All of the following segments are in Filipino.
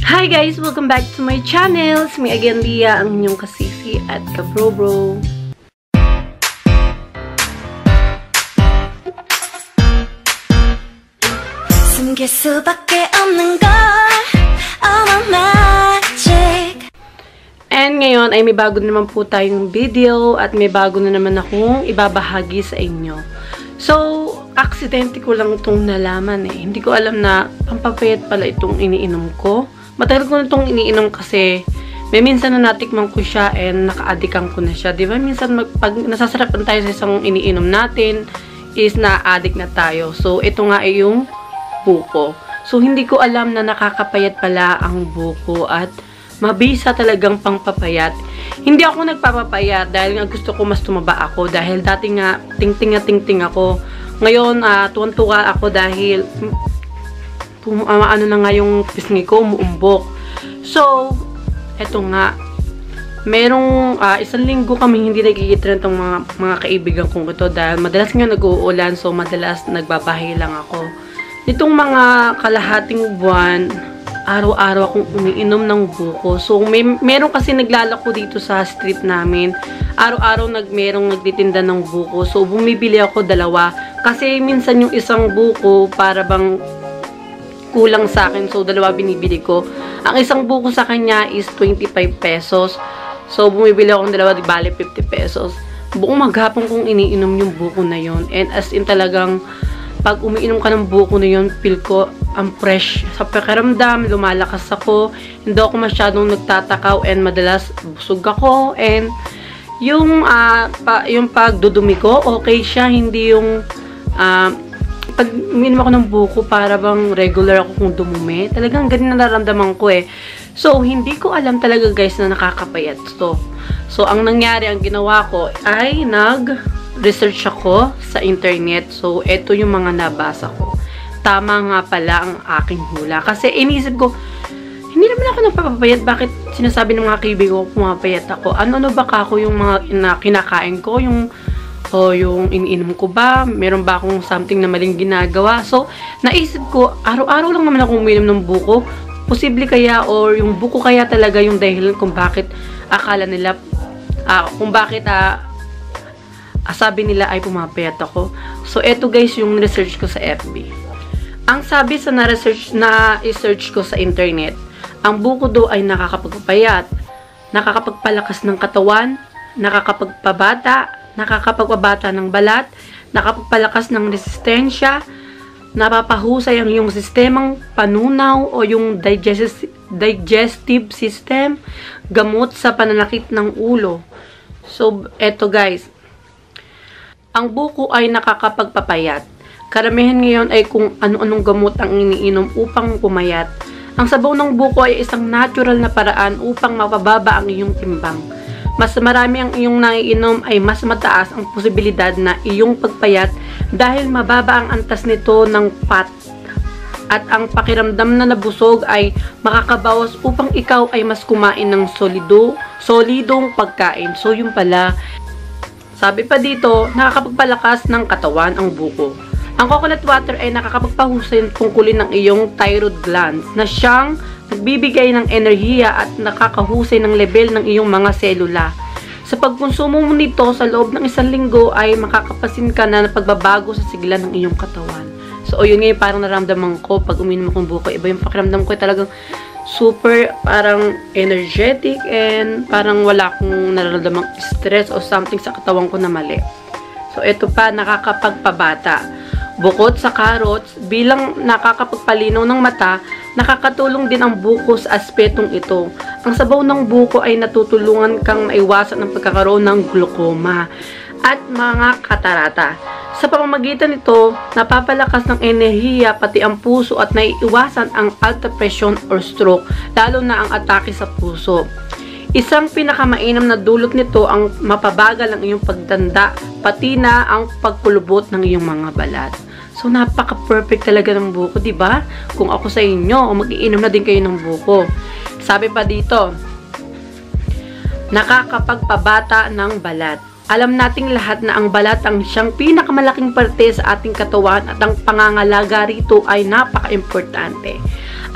Hi guys! Welcome back to my channel! It's me again, Lia, ang inyong kasisi at kabrobro. 숨길 수밖에 없는 걸 magic. And ngayon ay may bago naman po tayong video at may bago na naman akong ibabahagi sa inyo. So, aksidente ko lang itong nalaman eh. Hindi ko alam na pampapayat pala itong iniinom ko. Matagal ko na itong iniinom kasi may minsan na natikman ko siya and naka-addikan ko na siya. Diba? Minsan pag nasasarapan tayo sa isang iniinom natin is na-addict na tayo. So, ito nga ay yung buko. So, hindi ko alam na nakakapayat pala ang buko at mabisa talagang pangpapayat. Hindi ako nagpapapayat dahil nga gusto ko mas tumaba ako. Dahil dati nga, ting-ting ako. Ngayon, tuwan-tuwa ako dahil ano na nga yung pisngi ko, umuumbok. So, eto nga. Merong isang linggo kami hindi nagkikita itong mga kaibigan kong ito dahil madalas nga nag-uulan, so madalas nagbabahay lang ako. Itong mga kalahating buwan, araw-araw akong umiinom ng buko. So, meron kasi naglalako dito sa street namin. Araw-araw merong nagtitinda ng buko. So, bumibili ako dalawa. Kasi minsan yung isang buko para bang kulang sa akin. So, dalawa binibili ko. Ang isang buko sa kanya is 25 pesos. So, bumibili ako ng dalawa, di bale 50 pesos. Buong maghapon kong iniinom yung buko na yon. And as in talagang pag umiinom ka ng buko na yun, feel ko ang fresh sa pakiramdam, lumalakas ako, hindi ako masyadong nagtatakaw and madalas busog ako and yung pagdudumi ko, okay siya, hindi yung pag umiinom ako ng buko para bang regular ako kung dumumi, talagang ganun nararamdaman ko eh. So, hindi ko alam talaga guys na nakakapayat to. So, ang nangyari, ang ginawa ko ay research ako sa internet. So, ito yung mga nabasa ko. Tama nga pala ang aking hula. Kasi inisip ko, hindi naman ako nagpapapayat. Bakit sinasabi ng mga kaibigan ko pumapayat ako? Ano ba ako yung mga kinakain ko? Yung iniinom ko ba? Meron ba akong something na maling ginagawa? So, naisip ko, araw-araw lang naman ako uminom ng buko. Posible kaya or yung buko kaya talaga yung dahilan kung bakit akala nila, kung bakit sabi nila ay pumapayat ako. So, eto guys yung research ko sa FB. Ang sabi sa na-research ko sa internet, ang buko daw ay nakakapagpapayat, nakakapagpalakas ng katawan, nakakapagpabata ng balat, nakakapagpalakas ng resistensya, napapahusay ang iyong sistemang panunaw o yung digestive system, gamot sa pananakit ng ulo. So, eto guys, ang buko ay nakakapagpapayat. Karamihan ngayon ay kung ano-anong gamot ang iniinom upang pumayat. Ang sabaw ng buko ay isang natural na paraan upang mapababa ang iyong timbang. Mas marami ang iyong naiinom ay mas mataas ang posibilidad na iyong pagpayat dahil mababa ang antas nito ng fat. At ang pakiramdam na nabusog ay makakabawas upang ikaw ay mas kumain ng solidong pagkain. So, yun pala. Sabi pa dito, nakakapagpalakas ng katawan ang buko. Ang coconut water ay nakakapagpahusay tungkulin ng iyong thyroid glands na siyang nagbibigay ng enerhiya at nakakahusay ng level ng iyong mga selula. Sa pagkonsumo mo nito sa loob ng isang linggo ay makakapasin ka na pagbabago sa sigla ng iyong katawan. So, yun ngayon parang naramdaman ko pag uminom akong buko. Iba yung pakiramdam ko talagang super parang energetic and parang wala akong nararamdamang stress o something sa katawan ko na mali. So, ito pa, nakakapagpabata. Bukod sa carrots, bilang nakakapagpalinaw ng mata, nakakatulong din ang buko sa aspetong ito. Ang sabaw ng buko ay natutulungan kang maiwasan ng pagkakaroon ng glaucoma at mga katarata. Sa pamamagitan nito, napapalakas ng enerhiya pati ang puso at naiiwasan ang alta presyon or stroke, lalo na ang atake sa puso. Isang pinakamainam na dulot nito ang mapabagal ang iyong pagtanda, pati na ang pagkulubot ng iyong mga balat. So, napaka-perfect talaga ng buko, di ba? Kung ako sa inyo, mag-iinom na din kayo ng buko. Sabi pa dito, nakakapagpabata ng balat. Alam nating lahat na ang balat ang siyang pinakamalaking parte sa ating katawan at ang pangangalaga rito ay napaka-importante.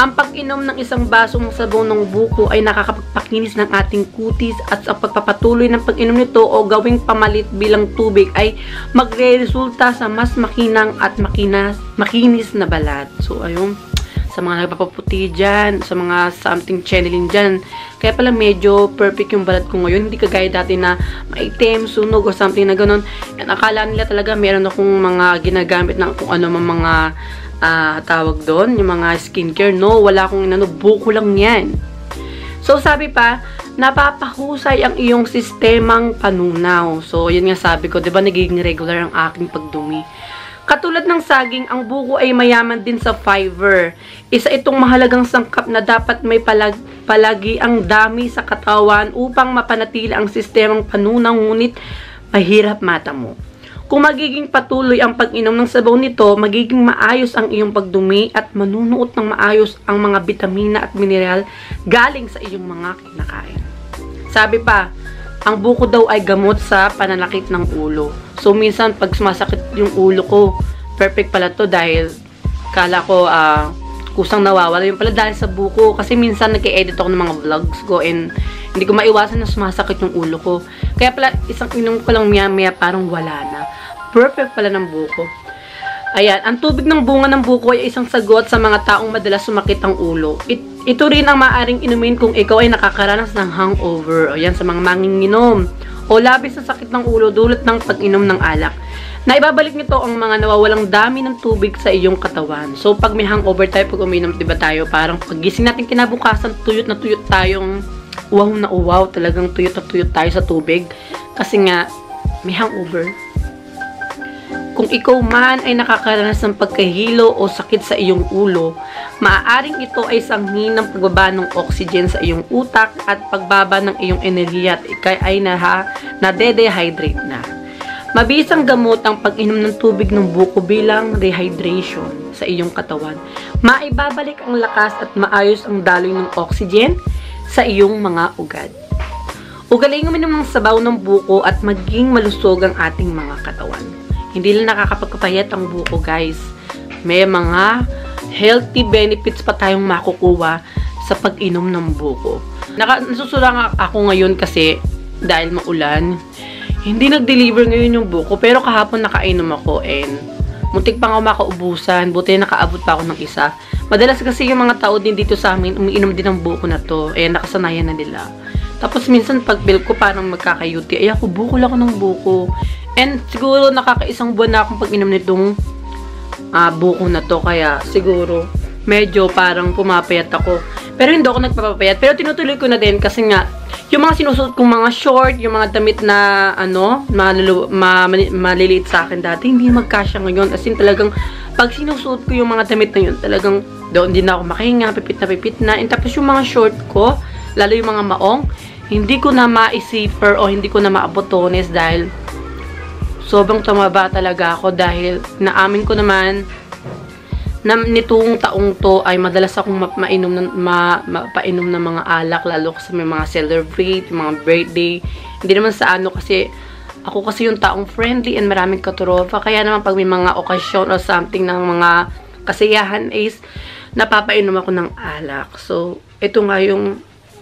Ang pag-inom ng isang basong sabaw ng buko ay nakakapagpakinis ng ating kutis at sa pagpapatuloy ng pag-inom nito o gawing pamalit bilang tubig ay magre-resulta sa mas makinang at makinis na balat. So, ayun, sa mga nagpapaputi dyan, sa mga something channeling dyan. Kaya pala medyo perfect yung balat ko ngayon. Hindi kagaya dati na maitim, sunog o something na ganun. And akala nila talaga meron akong mga ginagamit na kung ano mga tawag doon, yung mga skincare. No, wala akong buko lang yan. So, sabi pa, napapahusay ang iyong sistemang panunaw. So, yun nga sabi ko, diba nagiging regular ang aking pagdumi. Katulad ng saging, ang buko ay mayaman din sa fiber. Isa itong mahalagang sangkap na dapat may palagi ang dami sa katawan upang mapanatili ang sistemang panunaw, ngunit mahirap matamo. Kung magiging patuloy ang pag-inom ng sabaw nito, magiging maayos ang iyong pagdumi at manunuot ng maayos ang mga bitamina at mineral galing sa iyong mga kinakain. Sabi pa, ang buko daw ay gamot sa pananakit ng ulo. So, minsan, pag sumasakit yung ulo ko, perfect pala to dahil kala ko kusang nawawala. Yung pala dahil sa buko. Kasi minsan, nag-edit ako ng mga vlogs ko and hindi ko maiwasan na sumasakit yung ulo ko. Kaya pala, isang inom ko lang maya-maya parang wala na. Perfect pala ng buko. Ayan, ang tubig ng bunga ng buko ay isang sagot sa mga taong madalas sumakit ang ulo. Ito rin ang maaaring inumin kung ikaw ay nakakaranas ng hangover. O yan, sa mga manginginom. O labis na sakit ng ulo dulot ng pag-inom ng alak. Naibabalik nito ang mga nawawalang dami ng tubig sa iyong katawan. So, pag may hangover tayo, pag uminom, diba tayo, parang paggising natin kinabukasan, tuyot na tuyot tayong uwaw na uwaw. Talagang tuyot na tuyot tayo sa tubig. Kasi nga, may hangover. Kung ikaw man ay nakakaranas ng pagkahilo o sakit sa iyong ulo, maaaring ito ay sanhi ng pagbaba ng oxygen sa iyong utak at pagbaba ng iyong enerhiya at ikay ay nade-dehydrate na. Mabisang gamot ang pag-inom ng tubig ng buko bilang rehydration sa iyong katawan. Maibabalik ang lakas at maayos ang daloy ng oxygen sa iyong mga ugat. Ugaling uminom ng sabaw ng buko at maging malusog ang ating mga katawan. Hindi lang nakakapagpapayat ang buko, guys. May mga healthy benefits pa tayong makukuha sa pag-inom ng buko. Nasusulang ako ngayon kasi dahil maulan. Hindi nag-deliver ngayon yung buko, pero kahapon nakainom ako and muntik pa nga makaubusan. Buti nakaabot pa ako ng isa. Madalas kasi yung mga tao din dito sa amin, umiinom din ng buko na to. Eh, nakasanayan na nila. Tapos minsan pag bill ko parang magkakayuti, ay ako buko lang ako ng buko. And siguro nakakaisang buwan na akong pag-inom nitong buko na to. Kaya siguro medyo parang pumapayat ako. Pero hindi ako nagpapapayat. Pero tinutuloy ko na din kasi nga yung mga sinusuot kong mga short, yung mga damit na maliliit sa akin dati, hindi magkasya ngayon. As in talagang pag sinusuot ko yung mga damit na yun, talagang doon din ako makahinga, pipit na. And tapos yung mga short ko, lalo yung mga maong, hindi ko na ma-zipper o hindi ko na maabotones dahil sobrang tumaba talaga ako dahil naamin ko naman na nitong taong to ay madalas akong mapainom ng mga alak lalo kasi may mga celebrate, mga birthday. Hindi naman sa ano kasi ako kasi yung taong friendly and maraming katurofa. Kaya naman pag may mga okasyon or something ng mga kasiyahan is napapainom ako ng alak. So, ito nga yung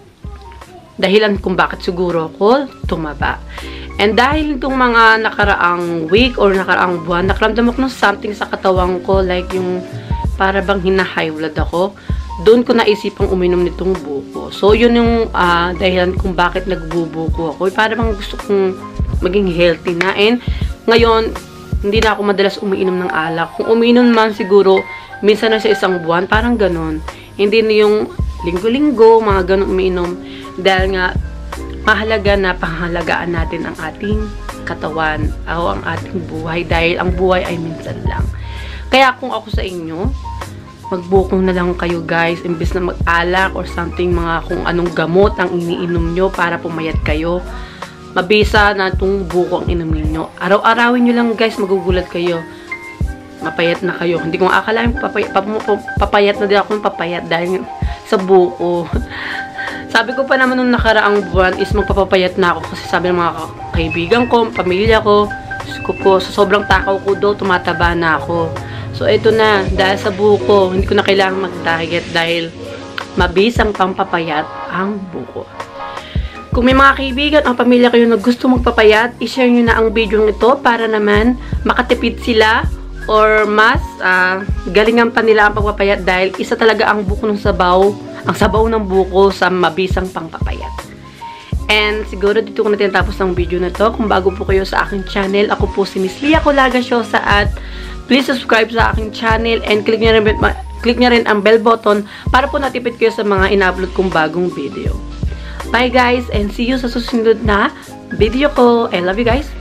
dahilan kung bakit siguro ako tumaba. And dahil itong mga nakaraang week or nakaraang buwan, nakaramdam ako ng something sa katawan ko, like yung para bang hina-high blood ako, doon ko naisipang uminom nitong buko. So, yun yung dahilan kung bakit nagbubuko ako. Para bang gusto kong maging healthy na. And ngayon, hindi na ako madalas umiinom ng alak. Kung umiinom man siguro, minsan na sa isang buwan, parang ganon. Hindi na yung linggo-linggo, mga ganon umiinom. Dahil nga, mahalaga na pangalagaan natin ang ating katawan o ang ating buhay dahil ang buhay ay minsan lang. Kaya kung ako sa inyo, magbukong na lang kayo guys, imbes na mag-alak or something, mga kung anong gamot ang iniinom nyo para pumayat kayo. Mabisa na itong buko ang inumin nyo. Araw-arawin nyo lang guys, magugulat kayo. Mapayat na kayo. Hindi ko akalain papayat na din ako papayat dahil sa buko. Sabi ko pa naman nung nakaraang buwan is magpapapayat na ako kasi sabi ng mga kaibigan ko, pamilya ko, ko po, sa sobrang takaw ko daw, tumataba na ako. So, ito na. Dahil sa buko, hindi ko na kailangan mag-diet dahil mabisang pampapayat ang buko. Kung may mga kaibigan o pamilya kayo na gusto magpapayat, i-share nyo na ang video ito para naman makatipid sila or mas galingan pa nila ang pagpapayat dahil isa talaga ang buko ng sabaw, ang sabaw ng buko sa mabisang pampapayat. And siguro dito ko na tinatapos ang video na to. Kung bago po kayo sa aking channel, ako po si Miss Lia Colagasyosa at please subscribe sa aking channel and click nyo rin ang bell button para po natipid kayo sa mga in-upload kong bagong video. Bye guys and see you sa susunod na video ko. I love you guys.